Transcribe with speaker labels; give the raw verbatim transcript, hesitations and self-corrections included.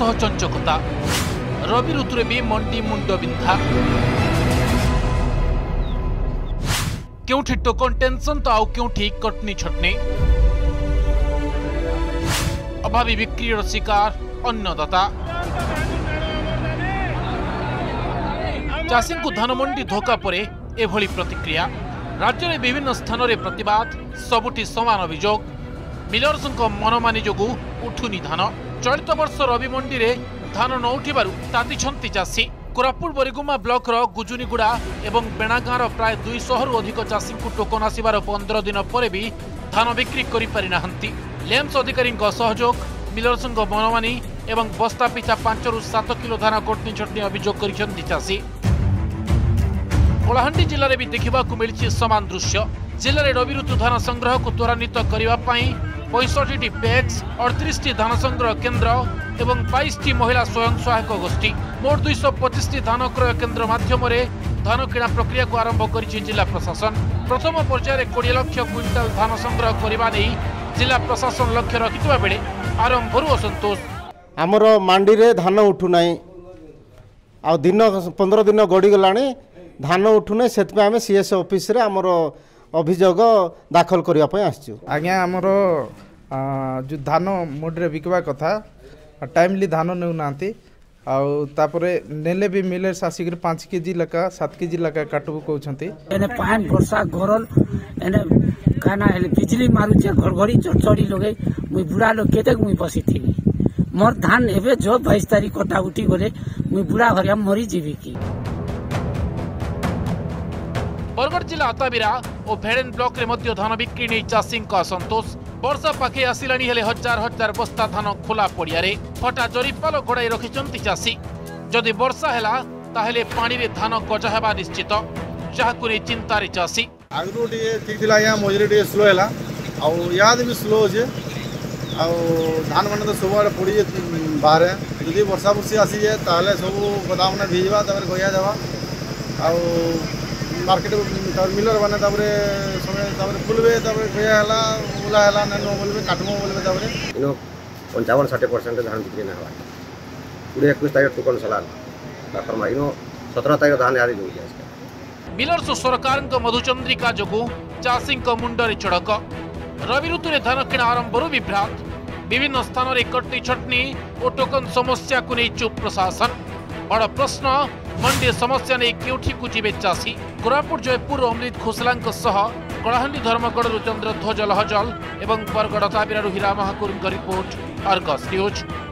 Speaker 1: सह चंचकता रवि ऋतुरे भी मंडी मुंड बिंधा क्योंठी टोकन टेंशन तो आउ क्योंठी कटनी छटनी अभावी बिक्री शिकार अन्नदाता चाषी को धान मंडी धोखा पर एभली प्रतिक्रिया राज्य में विभिन्न स्थान में प्रतिवाद सबुठी समान अभियोग मिलर्स मनमानी जोगु उठुनी धान चलित वर्ष रवि मंडी रे धान न उठिबारु तातिछंती चाषी कोरापुट बरिगुमा ब्लॉक रो गुजुनीगुड़ा एवं बेणागाँर प्राय दुई सौ रु अधिक चाषी को टोकन आसबार पंद्रह दिन पर भी धान बिक्री करि पारि नाहंती लेम्स अधिकारी सहयोग मिलर्स मनमानी एवं बस्ता पिछा पांच रु सात किलो धान कटनी छटनी अभियोग करिसेंती चाषी कलाहांडी जिले में भी देखा मिली समान दृश्य जिले में रवि ऋतु धान संग्रह को त्वरान्वित करने पैंसठी पैक्स अड़तीस धान संग्रह केन्द्र एवं बाईस महिला स्वयं सहायक गोष्ठी मोट दुई सौ पचिश धान क्रय केन्द्र माध्यम धान किणा प्रक्रिया को आरंभ कर जिला प्रशासन प्रथम पर्यायर कोड़े लाख क्विंटाल धान संग्रह करने जिला प्रशासन लक्ष्य रखिता बेले आरंभ असंतोष
Speaker 2: आमर मंडी रे धान उठुना आ दिन पंद्रह दिन गड़ी गला धान उठुना से आम सीएस ऑफिस रे आमर अभियोग दाखल करने आसचु
Speaker 3: आज्ञा आमर जो धान मुड्रे बिकवा कथा टाइमली धान नेउना आउे नेले भी मिले आसिक पाँच केजी लका सात केजी लका काटबू कहते
Speaker 4: पान वर्षा गरल एने काना बिजली मारुचे घड़घड़ी चढ़चड़ी लगे मुई बुढ़ा लोग केते मुई बसी थी मोर धान एवं जो बाईस तारीख कटा उठी गले मुई बुढ़ा घरिया मरी जीवी की
Speaker 1: बरगढ़ जिला अताबिरा और भेड़ेन ब्लॉक रे मध्य धान बिक्री नहीं चाषी असंतोष वर्षा पाखे आसिलानी हेले हजार हजार बस्ता धान खोला पड़िया फटा जरीपाल घोड़ाई रखिंट चाषी जदि वर्षा है ताहेले पानी रे धान गजा हेबा निश्चित जहाकु नै चिंतार चाषी
Speaker 5: आगु ठीक थिला या मझरे टे स्लो हैला आ याद भी स्लो होजे आ धान मन तो सब आड़े पड़ी बाहर जदि वर्षा वर्षी आसी जाए ताहले सब गोदाम ने भिजवा तबरे गया जावा आ मार्केट मिलर बने तबरे समय तबरे फुलबे तबरे गया हैला उला हैला न बोलबे काटमो बोलबे तबरे
Speaker 6: इनो पंचावन साठ परसेंट धान बिक्री ना हवा पूरे इक्कीस तारीख टोकन सलाल फरमा इनो सत्रह तारीख धान आदि दो
Speaker 1: मिलर्स सरकार मधुचंद्रिका जोगु चाषी मुंडरे चढ़क रवि ऋतु में धान किणा आरंभ विभ्राट विभिन्न स्थान में कटनी छटनी और टोकन समस्या को नहीं चुप प्रशासन बड़ प्रश्न मंडी समस्या नहीं क्योंठी को जीवे चाषी कोरापुट जयपुर अमृत खोसला कलाहांडी धर्मगढ़ चंद्र ध्वज लहजल और Bargarh Tabira Hira Mahakur report Argus news.